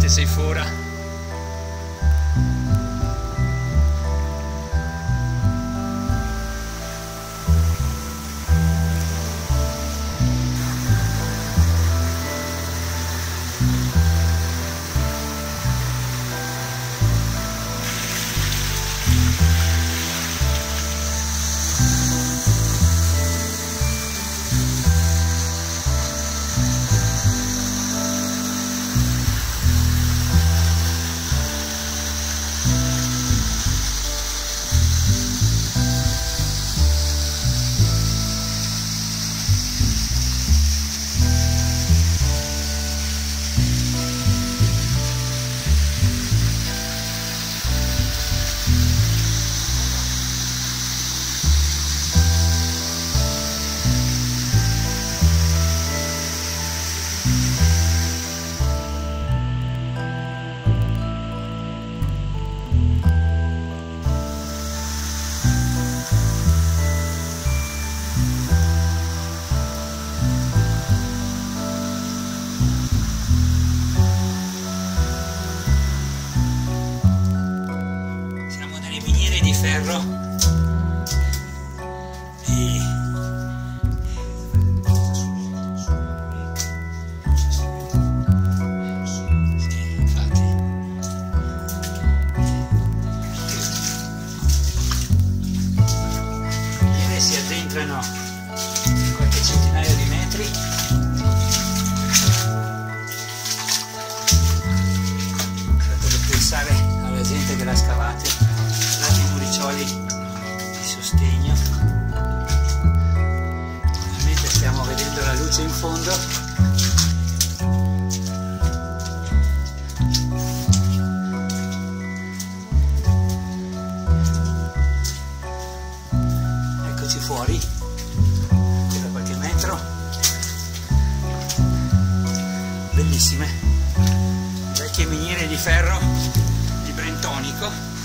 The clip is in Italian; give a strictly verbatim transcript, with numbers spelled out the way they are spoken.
finalmente sei fuori. Di ferro e sì, infatti e si addentrano qualche centinaio di metri. Potete pensare alla gente che l'ha scavato, di sostegno. Ovviamente stiamo vedendo la luce in fondo. Eccoci fuori, ancora qualche metro. Bellissime vecchie miniere di ferro di Brentonico.